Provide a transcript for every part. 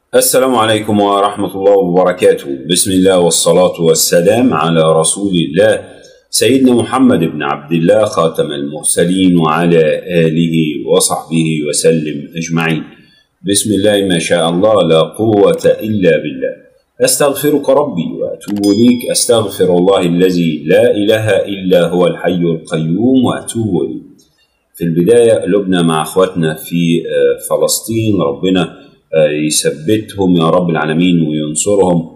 السلام عليكم ورحمة الله وبركاته. بسم الله والصلاة والسلام على رسول الله سيدنا محمد بن عبد الله خاتم المرسلين وعلى آله وصحبه وسلم أجمعين. بسم الله ما شاء الله لا قوة إلا بالله. أستغفرك ربي وأتوب إليك. أستغفر الله الذي لا إله إلا هو الحي القيوم وأتوب إليه. في البداية قلوبنا مع أخواتنا في فلسطين، ربنا يثبتهم يا رب العالمين وينصرهم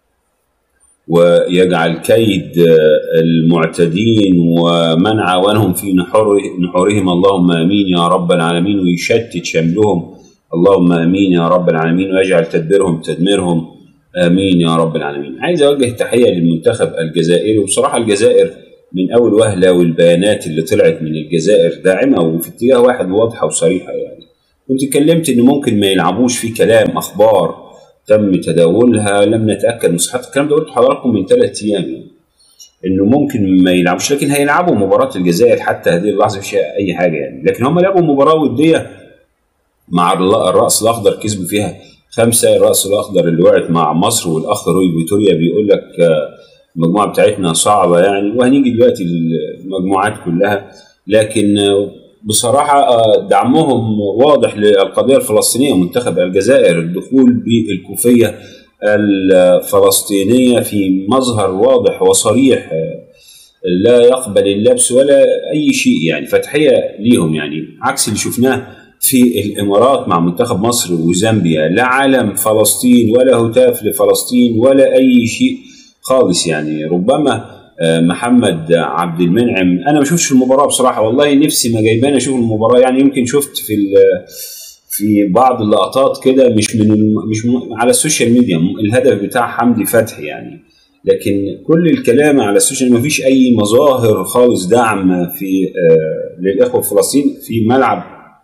ويجعل كيد المعتدين ومن عاونهم في نحورهم اللهم امين يا رب العالمين، ويشتت شملهم اللهم امين يا رب العالمين، ويجعل تدبيرهم تدميرهم امين يا رب العالمين. عايز اوجه تحيه للمنتخب الجزائري، وبصراحه الجزائر من اول وهله والبيانات اللي طلعت من الجزائر داعمه وفي اتجاه واحد واضحه وصريحه. يعني كنت اتكلمت ان ممكن ما يلعبوش في كلام اخبار تم تداولها لم نتاكد من صحه الكلام ده، قلت لحضراتكم من 3 ايام يعني انه ممكن ما يلعبوش، لكن هيلعبوا مباراه الجزائر حتى هذه اللحظه مش اي حاجه يعني. لكن هم لعبوا مباراه وديه مع الراس الاخضر، كسبوا فيها 5. الراس الاخضر اللي وقعت مع مصر، والاخ روي فيتوريا بيقول لك المجموعه بتاعتنا صعبه يعني، وهنيجي دلوقتي المجموعات كلها. لكن بصراحة دعمهم واضح للقضية الفلسطينية ومنتخب الجزائر، الدخول بالكوفية الفلسطينية في مظهر واضح وصريح لا يقبل اللبس ولا أي شيء يعني، فتحية ليهم يعني، عكس اللي شفناه في الإمارات مع منتخب مصر وزامبيا. لا علم فلسطين ولا هتاف لفلسطين ولا أي شيء خالص يعني. ربما محمد عبد المنعم انا ما شفتش المباراه بصراحه، والله نفسي ما جايباني اشوف المباراه يعني. يمكن شفت في بعض اللقطات كده مش على السوشيال ميديا الهدف بتاع حمدي فتحي يعني، لكن كل الكلام على السوشيال ما فيش اي مظاهر خالص دعم في للاخوه في فلسطين في ملعب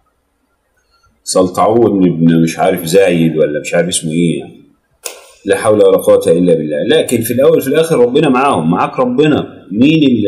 سلطعون ابن مش عارف زايد ولا مش عارف اسمه ايه يعني. لا حول ولا قوة إلا بالله. لكن في الأول في الآخر ربنا معاهم، معاك ربنا. مين اللي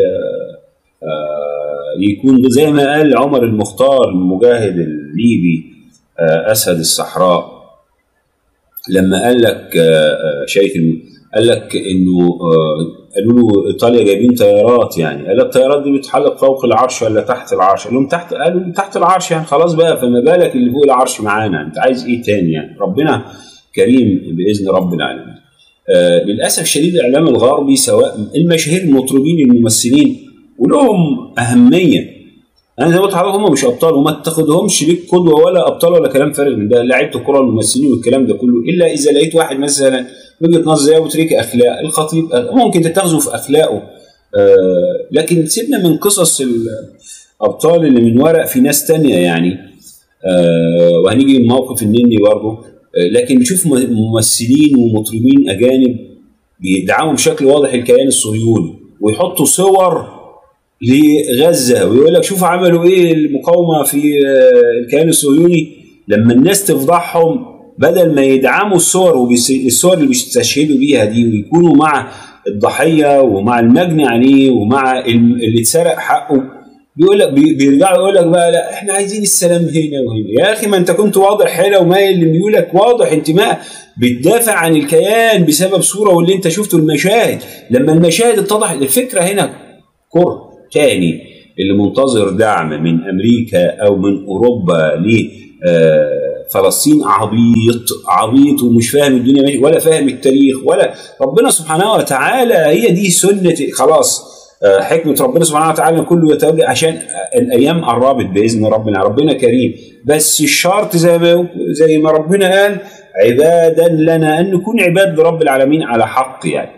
يكون زي ما قال عمر المختار المجاهد الليبي أسد الصحراء لما قال لك شيخ قال لك إنه قالوا له إيطاليا جايبين طيارات يعني، قال الطيارات دي بتحلق فوق العرش ولا تحت العرش؟ قال لهم تحت، قالوا تحت العرش يعني خلاص بقى، فما بالك اللي فوق العرش معانا، أنت عايز إيه تاني يعني؟ ربنا كريم بإذن رب العالمين. للأسف الشديد الإعلام الغربي سواء المشاهير المطربين الممثلين ولهم أهمية، أنا زي ما قلت لحضرتك هم مش أبطال وما تاخدهمش ليك قدوة ولا أبطال ولا كلام فارغ من ده، لعيبة الكرة الممثلين والكلام ده كله، إلا إذا لقيت واحد مثلا وجهة نظر زي أبو تريكة أخلاق الخطيب ممكن تتخذه في أخلاقه، لكن سيبنا من قصص الأبطال اللي من ورق في ناس تانية يعني. وهنيجي لموقف النني برضه، لكن بشوف ممثلين ومطربين اجانب بيدعموا بشكل واضح الكيان الصهيوني ويحطوا صور لغزه ويقول لك شوفوا عملوا ايه المقاومه في الكيان الصهيوني، لما الناس تفضحهم بدل ما يدعموا الصور الصور اللي بيستشهدوا بيها دي ويكونوا مع الضحيه ومع المجني عليه ومع اللي اتسرق حقه، بيقول لك بيرجعوا يقول لك بقى لا احنا عايزين السلام هنا وهنا. يا اخي ما انت كنت واضح هنا ومايل لميولك، واضح انتماء، بتدافع عن الكيان بسبب صوره واللي انت شفته المشاهد. لما المشاهد اتضح الفكره هنا كره تاني اللي منتظر دعم من امريكا او من اوروبا لفلسطين عبيط ومش فاهم الدنيا ولا فاهم التاريخ ولا ربنا سبحانه وتعالى. هي دي سنه خلاص، حكمة ربنا سبحانه وتعالى كله يتوجه عشان الأيام قربت بإذن ربنا. ربنا كريم، بس الشرط زي ما ربنا قال عبادا لنا، أن نكون عباد لرب العالمين على حق يعني.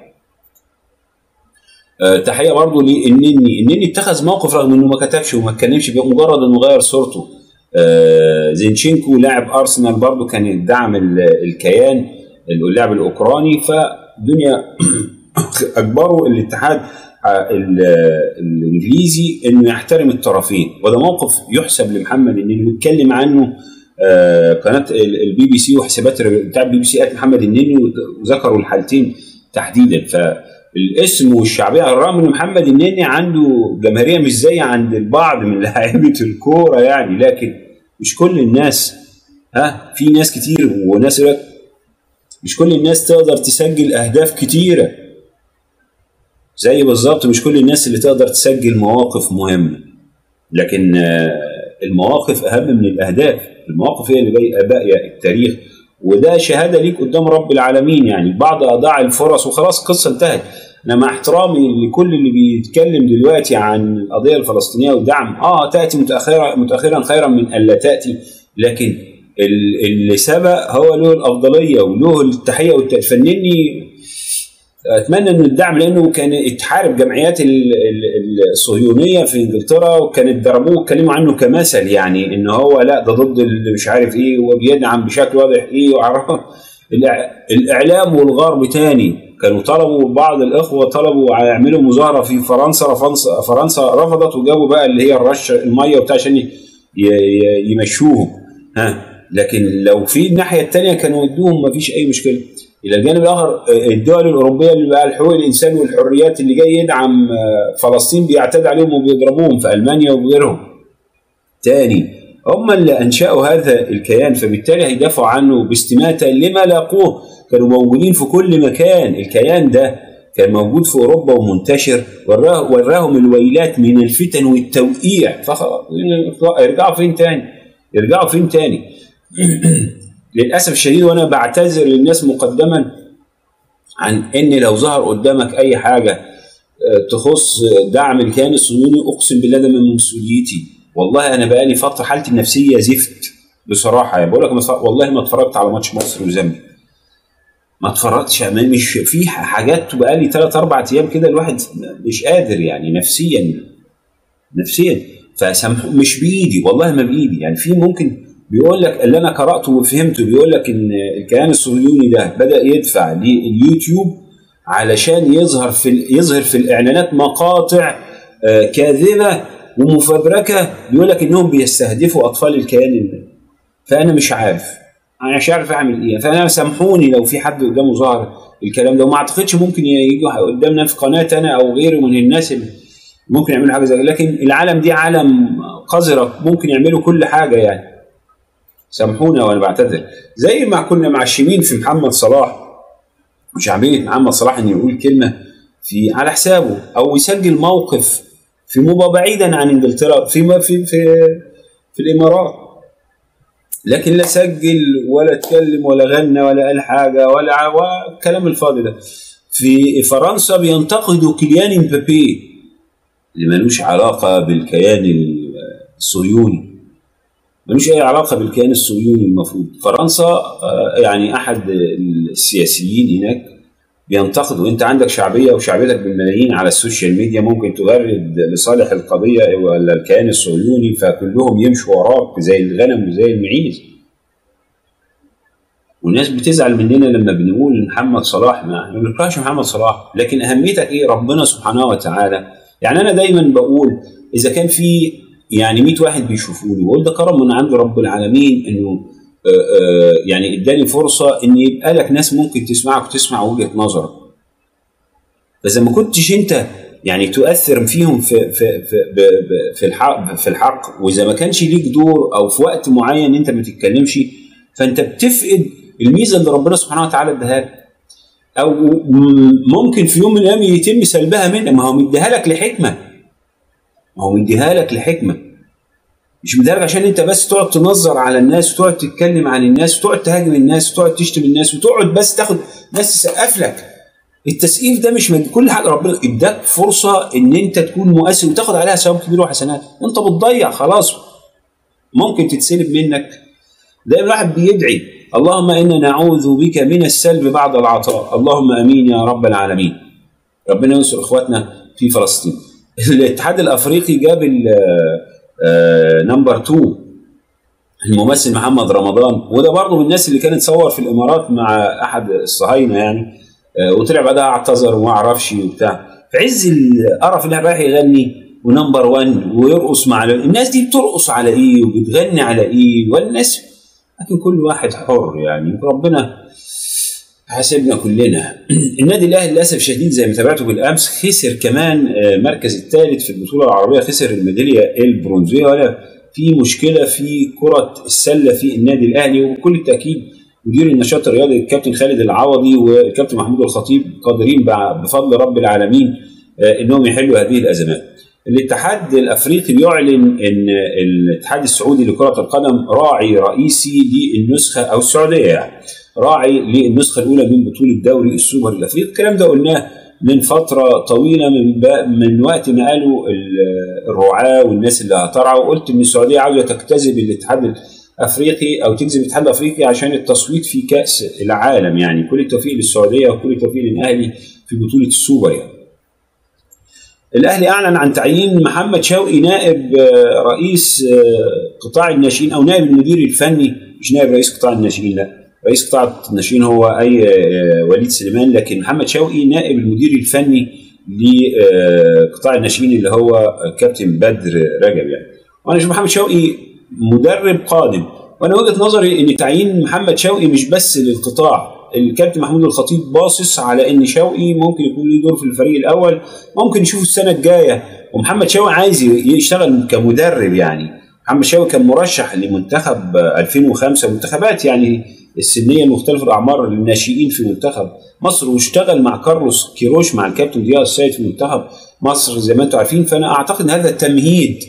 تحية برضو للنني اتخذ موقف رغم أنه ما كتبش وما اتكلمش، مجرد أنه غير صورته. زينشينكو لاعب أرسنال برضو كان يدعم الكيان اللاعب الأوكراني، فالدنيا أجبروا الاتحاد الانجليزي انه يحترم الطرفين، وده موقف يحسب لمحمد النني واتكلم عنه قناه البي بي سي وحسابات بتاع البي بي سي قالت محمد النني وذكروا الحالتين تحديدا. فالاسم والشعبيه على الرغم ان محمد النني عنده جماهيريه مش زي عند البعض من لاعيبه الكوره يعني، لكن مش كل الناس، في ناس كتير وناس مش كل الناس تقدر تسجل اهداف كتيره، زي بالظبط مش كل الناس اللي تقدر تسجل مواقف مهمه. لكن المواقف اهم من الاهداف، المواقف هي اللي باقيه التاريخ، وده شهاده ليك قدام رب العالمين. يعني بعض اضاع الفرص وخلاص القصه انتهت. انا مع احترامي لكل اللي بيتكلم دلوقتي عن القضيه الفلسطينيه والدعم، تاتي متاخرا خيرا من الا تاتي، لكن اللي سبق هو له الافضليه وله التحيه والتفنني. اتمنى ان الدعم، لانه كان اتحارب جمعيات الصهيونيه في انجلترا وكانت ضربوه واتكلموا عنه كمثل، يعني ان هو لا ده ضد اللي مش عارف ايه وبيدعم بشكل واضح ايه الاعلام والغرب تاني كانوا طلبوا، بعض الاخوه طلبوا يعملوا مظاهره في فرنسا رفضت، وجابوا بقى اللي هي الرش الميه وبتاع عشان يمشوهم. لكن لو في الناحيه الثانيه كانوا ودوهم ما فيش اي مشكله. الى الجانب الاخر الدول الاوروبيه اللي بقى حقوق الانسان والحريات اللي جاي يدعم فلسطين بيعتدي عليهم وبيضربوهم في المانيا وغيرهم تاني، هم اللي انشأوا هذا الكيان، فبالتالي هيدافعوا عنه باستماتة لما لاقوه. كانوا موجودين في كل مكان، الكيان ده كان موجود في اوروبا ومنتشر، وراهم الويلات من الفتن والتوقيع، فخلاص يرجعوا فين تاني؟ للاسف الشديد، وانا بعتذر للناس مقدما عن ان لو ظهر قدامك اي حاجه تخص دعم الكيان الصهيوني، اقسم بالله ده من مسؤوليتي. والله انا بقالي فتره حالتي النفسيه زفت بصراحه، يعني بقول لك والله ما اتفرجت على ماتش مصر وزامبيا، ما اتفرجتش، مش في حاجات بقالي 3-4 ايام كده الواحد مش قادر يعني نفسيا فسامحوا، مش بايدي والله ما بايدي. يعني في ممكن بيقول لك اللي انا قراته وفهمته، بيقول لك ان الكيان الصهيوني ده بدا يدفع لليوتيوب علشان يظهر في الاعلانات مقاطع كاذبه ومفبركه، بيقول لك انهم بيستهدفوا اطفال الكيان. فانا مش عارف اعمل ايه. فانا سامحوني لو في حد قدامه ظهر الكلام ده، وما اعتقدش ممكن يجوا قدامنا في قناه انا او غيره من الناس اللي ممكن يعملوا حاجه زي كده. لكن العالم دي عالم قذره، ممكن يعملوا كل حاجه يعني. سامحونا وانا بعتذر. زي ما كنا معشمين في محمد صلاح وشعبيه محمد صلاح ان يقول كلمه على حسابه او يسجل موقف في بعيدا عن انجلترا في الامارات، لكن لا سجل ولا اتكلم ولا غنى ولا قال حاجه ولا الكلام الفاضي ده. في فرنسا بينتقدوا كيليان امبابي اللي ملوش علاقه بالكيان الصهيوني، ملوش اي علاقه بالكيان الصهيوني. المفروض فرنسا يعني احد السياسيين هناك بينتقدوا. انت عندك شعبيه وشعبيتك بالملايين على السوشيال ميديا، ممكن تغرد لصالح القضيه ولا الكيان الصهيوني، فكلهم يمشوا وراك زي الغنم وزي المعيز. والناس بتزعل مننا لما بنقول محمد صلاح. ما بنكرهش محمد صلاح، لكن اهميتك ايه؟ ربنا سبحانه وتعالى. يعني انا دايما بقول اذا كان في يعني 100 واحد بيشوفوني، بقول ده كرم من عند رب العالمين انه يعني اداني فرصه ان يبقى لك ناس ممكن تسمعك وتسمع وجهه نظرك. فاذا ما كنتش انت يعني تؤثر فيهم في الحق، واذا ما كانش ليك دور او في وقت معين انت ما تتكلمش، فانت بتفقد الميزه اللي ربنا سبحانه وتعالى اداها لك، او ممكن في يوم من الايام يتم سلبها منك. ما هو مديها لك لحكمه، مش مديها لك عشان انت بس تقعد تنظر على الناس وتقعد تتكلم عن الناس وتقعد تهاجم الناس وتقعد تشتم الناس وتقعد بس تاخد ناس تسقف لك. التسقيف ده مش من كل حاجه. ربنا اداك فرصه ان انت تكون مؤثر وتاخد عليها ثواب كبير وحسنات، وانت بتضيع خلاص ممكن تتسلب منك. دايما الواحد بيدعي اللهم انا نعوذ بك من السلب بعد العطاء، اللهم امين يا رب العالمين. ربنا ينصر اخواتنا في فلسطين. الاتحاد الافريقي جاب نمبر 2 الممثل محمد رمضان، وده برضه من الناس اللي كانت تصور في الامارات مع احد الصهاينه يعني، وطلع بعدها اعتذر وما اعرفش وبتاع. في عز القرف اللي رايح يغني ونمبر 1 ويرقص مع الناس دي. بترقص على ايه وبتغني على ايه؟ والناس لكن كل واحد حر يعني، ربنا حاسبنا كلنا. النادي الاهلي للاسف الشديد زي ما تابعته بالامس خسر كمان المركز الثالث في البطوله العربيه، خسر الميداليه البرونزيه. ولا في مشكله في كره السله في النادي الاهلي، وبكل التاكيد مدير النشاط الرياضي الكابتن خالد العوضي والكابتن محمود الخطيب قادرين بفضل رب العالمين انهم يحلوا هذه الازمات. الاتحاد الافريقي بيعلن ان الاتحاد السعودي لكره القدم راعي رئيسي للنسخه، او السعوديه يعني راعي للنسخه الاولى من بطوله دوري السوبر الافريقي. الكلام ده قلناه من فتره طويله، من وقت ما قالوا الرعاه والناس اللي هترعى، وقلت ان السعوديه عاوزه تجتذب الاتحاد الافريقي او تجذب الاتحاد الافريقي عشان التصويت في كاس العالم. يعني كل التوفيق للسعوديه وكل التوفيق للاهلي في بطوله السوبر. يعني الاهلي اعلن عن تعيين محمد شوقي نائب رئيس قطاع الناشئين، او نائب المدير الفني، مش نائب رئيس قطاع الناشئين، لا رئيس قطاع الناشئين هو اي وليد سليمان، لكن محمد شوقي نائب المدير الفني لقطاع الناشئين اللي هو كابتن بدر رجب. يعني وانا اشوف محمد شوقي مدرب قادم، وانا وجهه نظري ان تعيين محمد شوقي مش بس للقطاع. الكابتن محمود الخطيب باصص على ان شوقي ممكن يكون له دور في الفريق الاول، ممكن نشوفه السنه الجايه، ومحمد شوقي عايز يشتغل كمدرب. يعني محمد شوقي كان مرشح لمنتخب 2005 منتخبات يعني السنيه المختلفه الاعمار للناشئين في منتخب مصر، واشتغل مع كارلوس كيروش مع الكابتن ضياء السيد في منتخب مصر زي ما انتم عارفين. فانا اعتقد ان هذا تمهيد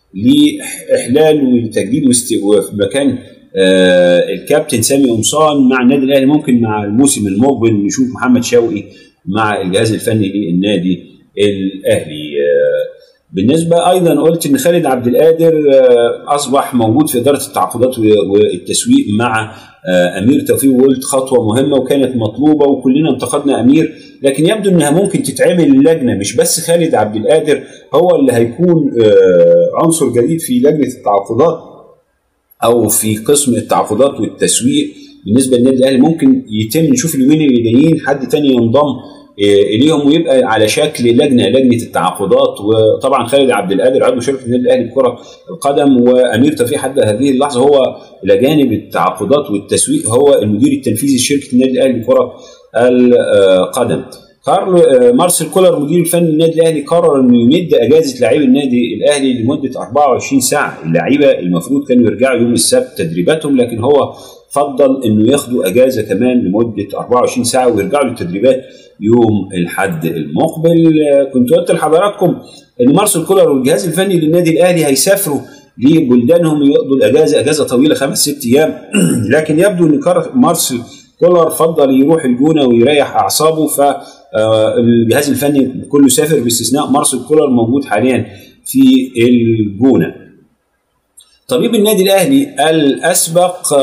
لاحلال وتجديد في مكان الكابتن سامي قمصان مع النادي الاهلي. ممكن مع الموسم المقبل نشوف محمد شوقي مع الجهاز الفني للنادي الاهلي. بالنسبه ايضا قلت ان خالد عبد القادر اصبح موجود في اداره التعاقدات والتسويق مع امير توفيق، وقلت خطوه مهمه وكانت مطلوبه وكلنا انتقدنا امير، لكن يبدو انها ممكن تتعمل لجنه، مش بس خالد عبد القادر هو اللي هيكون عنصر جديد في لجنه التعاقدات او في قسم التعاقدات والتسويق بالنسبه للنادي الاهلي. ممكن يتم نشوف اليومين اللي جايين حد تاني ينضم اليهم ويبقى على شكل لجنه التعاقدات. وطبعا خالد عبد القادر عضو شركه النادي الاهلي لكره القدم، وامير توفيق حتى هذه اللحظه هو الى جانب التعاقدات والتسويق هو المدير التنفيذي لشركه النادي الاهلي لكره القدم. مارسيل كولر مدير الفني للنادي الاهلي قرر انه يمد اجازه لاعبي النادي الاهلي لمده 24 ساعه. اللعيبه المفروض كانوا يرجعوا يوم السبت تدريباتهم، لكن هو فضل انه ياخدوا اجازه كمان لمده 24 ساعه ويرجعوا للتدريبات يوم الاحد المقبل. كنت قلت لحضراتكم ان مارسيل كولر والجهاز الفني للنادي الاهلي هيسافروا لبلدانهم يقضوا الاجازه، اجازه طويله 5-6 ايام، لكن يبدو ان مارسيل كولر فضل يروح الجونه ويريح اعصابه، فالجهاز الفني كله سافر باستثناء مارسيل كولر موجود حاليا في الجونه. طبيب النادي الاهلي الاسبق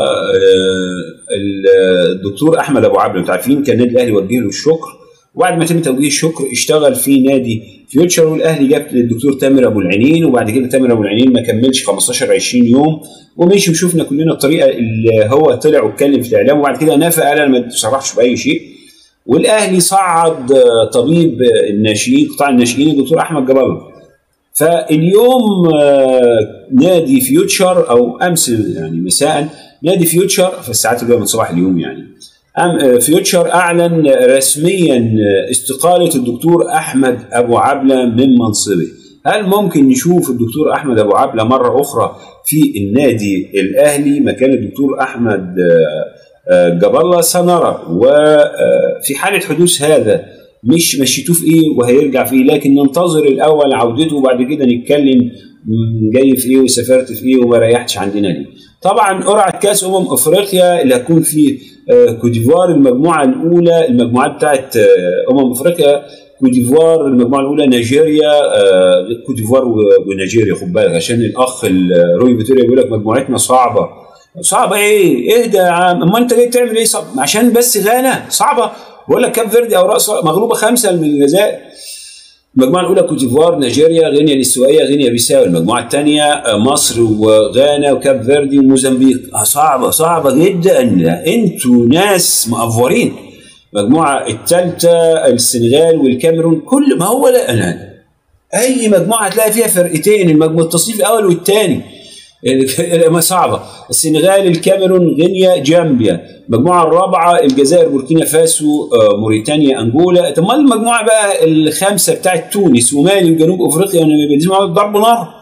الدكتور احمد ابو عبله، انتوا عارفين كان النادي الاهلي وجه له الشكر، وبعد ما تم توجيه الشكر اشتغل في نادي فيوتشر، والاهلي جاب الدكتور تامر ابو العينين، وبعد كده تامر ابو العينين ما كملش 15-20 يوم ومشي، وشفنا كلنا الطريقه اللي هو طلع واتكلم في الاعلام، وبعد كده نافق قال انا ما بصرحش باي شيء. والاهلي صعد طبيب الناشئين قطاع الناشئين الدكتور احمد جاب الله. فاليوم نادي فيوتشر او امس يعني مساء نادي فيوتشر في الساعات الجايه من صباح اليوم يعني فيوتشر اعلن رسميا استقاله الدكتور احمد ابو عبله من منصبه. هل ممكن نشوف الدكتور احمد ابو عبله مره اخرى في النادي الاهلي مكان الدكتور احمد جاب الله؟ سنرى، وفي حاله حدوث هذا مش مشيتوه في ايه وهيرجع في ايه، لكن ننتظر الاول عودته وبعد كده نتكلم جاي في ايه وسافرت في ايه وما ريحتش عندنا ليه. طبعا قرعه كاس افريقيا اللي هتكون في كوديفوار المجموعه الاولى، المجموعات بتاعت افريقيا كوديفوار المجموعه الاولى نيجيريا، كوديفوار ونيجيريا، خد بالك عشان الاخ روي فيتوريا بيقول لك مجموعتنا صعبه. صعبه ايه؟ اهدى يا عم، اما انت جاي تعمل ايه؟ صعب عشان بس غانا صعبه؟ بقول لك كاب فيردي او راس مغلوبه 5 من الجزائر. المجموعه الاولى كوتيفوار، نيجيريا، غينيا الاستوائيه، غينيا بيساو. المجموعه الثانيه مصر وغانا وكاب فيردي وموزمبيق. صعبه جدا، انتوا ناس مقفورين. المجموعه الثالثه السنغال والكاميرون. كل ما هو لا اي مجموعه هتلاقي فيها فرقتين، التصنيف الاول والثاني ما صعبه. السنغال، الكاميرون، غينيا، جامبيا. المجموعه الرابعه الجزائر، بوركينا فاسو، موريتانيا، انجولا. طب المجموعه بقى الخامسه بتاعت تونس ومالي وجنوب افريقيا ضرب نار.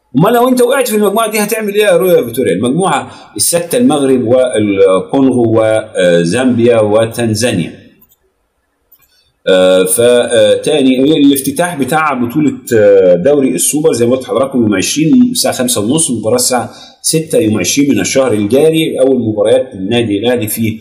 امال لو انت وقعت في المجموعه دي هتعمل ايه يا رويا فيتوريا؟ المجموعه السته المغرب والكونغو وزامبيا وتنزانيا. فتاني الافتتاح بتاع بطوله دوري السوبر زي ما قلت لحضراتكم يوم 20 الساعه 5:30، المباراه الساعه 6 يوم 20 من الشهر الجاري. اول مباريات النادي الاهلي في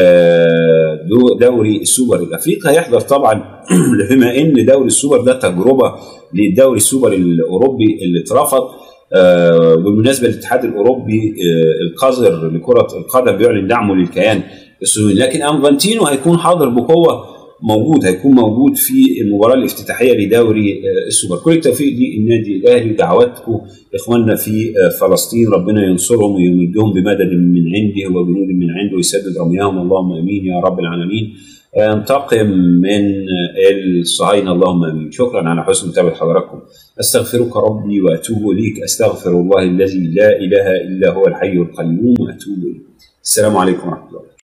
دوري السوبر الافريقي هيحضر طبعا بما ان دوري السوبر ده تجربه للدوري السوبر الاوروبي اللي اترفض. بالمناسبه الاتحاد الاوروبي القذر لكره القدم بيعلن دعمه للكيان الصهيوني، لكن انفانتينو هيكون حاضر بقوه، هيكون موجود في المباراه الافتتاحيه لدوري السوبر. كل التوفيق للنادي الاهلي ودعواتكم لاخواننا في فلسطين، ربنا ينصرهم ويمدهم بمدد من عنده وجنود من عنده ويسدد رميهم، اللهم امين يا رب العالمين. انتقم من الصهاينه، اللهم امين. شكرا على حسن متابعه حضراتكم. استغفرك ربي واتوب اليك، استغفر الله الذي لا اله الا هو الحي القيوم واتوب اليه. السلام عليكم ورحمه الله.